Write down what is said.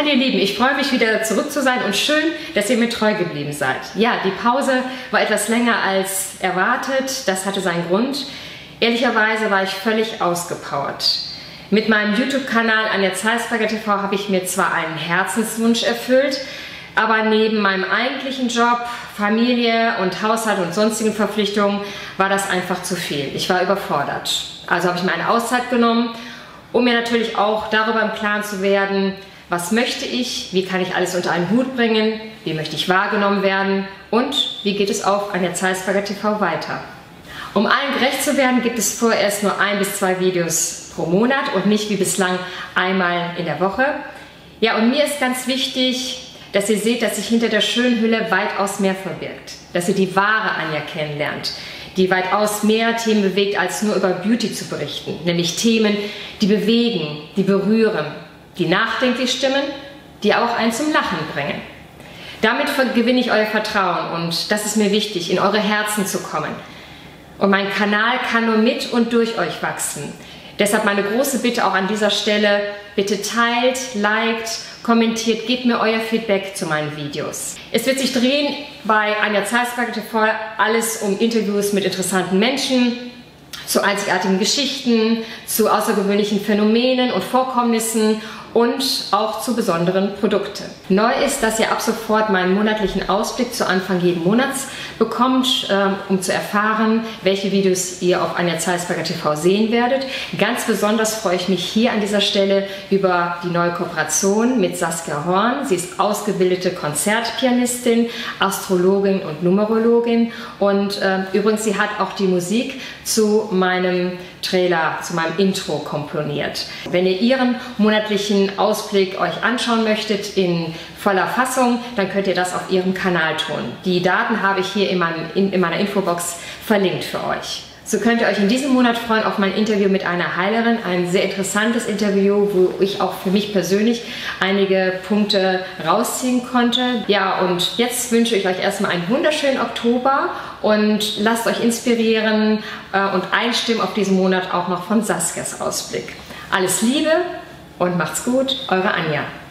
Hallo ihr Lieben, ich freue mich wieder zurück zu sein und schön, dass ihr mir treu geblieben seid. Ja, die Pause war etwas länger als erwartet, das hatte seinen Grund. Ehrlicherweise war ich völlig ausgepowert. Mit meinem YouTube-Kanal Anja Zeisberger TV habe ich mir zwar einen Herzenswunsch erfüllt, aber neben meinem eigentlichen Job, Familie und Haushalt und sonstigen Verpflichtungen war das einfach zu viel. Ich war überfordert. Also habe ich mir eine Auszeit genommen, um mir natürlich auch darüber im Klaren zu werden, was möchte ich, wie kann ich alles unter einen Hut bringen, wie möchte ich wahrgenommen werden und wie geht es auf Anja Zeisberger TV weiter. Um allen gerecht zu werden, gibt es vorerst nur 1 bis 2 Videos pro Monat und nicht wie bislang einmal in der Woche. Ja, und mir ist ganz wichtig, dass ihr seht, dass sich hinter der schönen Hülle weitaus mehr verbirgt. Dass ihr die wahre Anja kennenlernt, die weitaus mehr Themen bewegt, als nur über Beauty zu berichten. Nämlich Themen, die bewegen, die berühren, die nachdenklich stimmen, die auch einen zum Lachen bringen. Damit gewinne ich euer Vertrauen und das ist mir wichtig, in eure Herzen zu kommen. Und mein Kanal kann nur mit und durch euch wachsen. Deshalb meine große Bitte auch an dieser Stelle, bitte teilt, liked, kommentiert, gebt mir euer Feedback zu meinen Videos. Es wird sich drehen bei Anja Zeisberger TV alles um Interviews mit interessanten Menschen, zu einzigartigen Geschichten, zu außergewöhnlichen Phänomenen und Vorkommnissen und auch zu besonderen Produkten. Neu ist, dass ihr ab sofort meinen monatlichen Ausblick zu Anfang jeden Monats bekommt, um zu erfahren, welche Videos ihr auf Anja Zeisberger TV sehen werdet. Ganz besonders freue ich mich hier an dieser Stelle über die neue Kooperation mit Saskia Horn. Sie ist ausgebildete Konzertpianistin, Astrologin und Numerologin und übrigens, sie hat auch die Musik zu meinem Trailer, zu meinem Intro komponiert. Wenn ihr ihren monatlichen Ausblick euch anschauen möchtet in voller Fassung, dann könnt ihr das auf ihrem Kanal tun. Die Daten habe ich hier in meiner Infobox verlinkt für euch. So könnt ihr euch in diesem Monat freuen auf mein Interview mit einer Heilerin, ein sehr interessantes Interview, wo ich auch für mich persönlich einige Punkte rausziehen konnte. Ja, und jetzt wünsche ich euch erstmal einen wunderschönen Oktober und lasst euch inspirieren und einstimmen auf diesen Monat auch noch von Saskias Ausblick. Alles Liebe und macht's gut, eure Anja.